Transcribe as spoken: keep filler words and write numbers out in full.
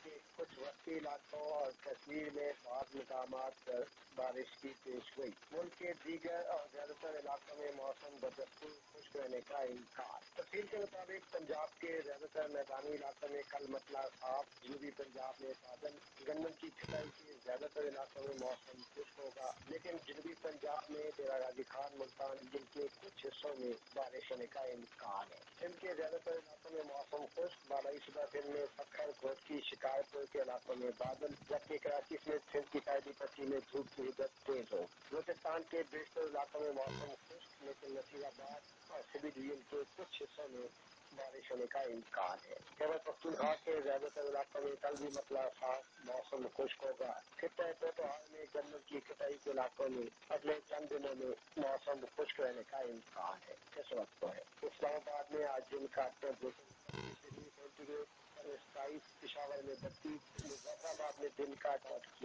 کے کچھ وسطی علاقوں اور کشمیر میں بعض مقامات پر بارش کی پیش گئی۔ ملک کے دیگر اور زیادہ تر علاقوں میں موسم بدستور خشک رہنے کا امکان۔ تفصیل کے مطابق پنجاب کے زیادہ تر میدانی علاقوں میں کل مطلع صاف، جنوبی پنجاب میں بادل، گندم کی کھٹائی کے زیادہ تر علاقوں میں موسم خشک ہوگا، لیکن جنوبی پنجاب میں ڈیرہ غازی خان، ملتان جن کے کچھ حصوں میں بارش ہونے کا امکان ہے۔ سندھ کے زیادہ تر علاقوں میں موسم خشک، بالائی صوبہ سندھ میں سکھر، گوجکی، شکارپور کے علاقوں میں بادل، جبکہ کراچی سمیت سندھ کی ساحلی پٹی میں دھوپ کی شدت تیز ہو۔ بلوچستان کے بیشتر علاقوں میں موسم خشک، لیکن نصیر آباد اور سبھی ڈویژن کے کچھ حصوں میں بارش ہونے کا امکان ہے۔ خیبر پختونخوا کے زیادہ تر علاقوں میں کل بھی مطلع صاف، موسم خشک ہوگا۔ خطہ پوٹوہار میں گندم کی کٹائی کے علاقوں میں اگلے چند دنوں میں موسم خشک رہنے کا امکان ہے۔ اس وقت تو ہے اسلام آباد میں آج دن کا ستائیس، پشاور میں بتیس، مظفر آباد میں دن کا